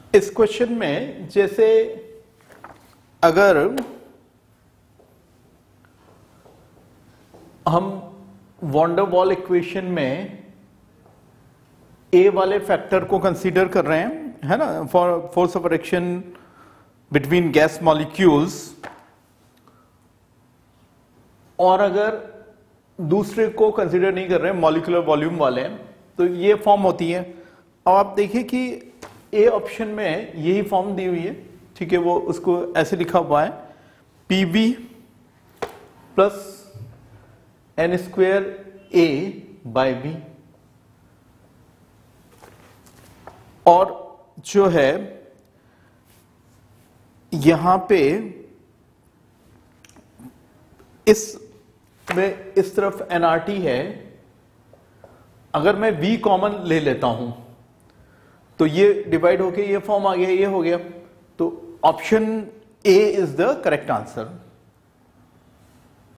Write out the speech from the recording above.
इस क्वेश्चन में जैसे अगर हम वॉन डेर वाल इक्वेशन में ए वाले फैक्टर को कंसीडर कर रहे हैं, है ना, for force of friction between gas molecules, और अगर दूसरे को कंसीडर नहीं कर रहे हैं, मॉलिक्यूलर वॉल्यूम वाले हैं, तो ये फॉर्म होती है। अब आप देखिए कि ए ऑप्शन में यही फॉर्म दी हुई है, ठीक है, वो उसको ऐसे लिखा हुआ है PV plus N square A by B, और जो है यहां पे इस में इस तरफ एनआरटी है। अगर मैं वी कॉमन ले लेता हूं तो ये डिवाइड होके ये फॉर्म आ गया, ये हो गया। तो option A is the correct answer.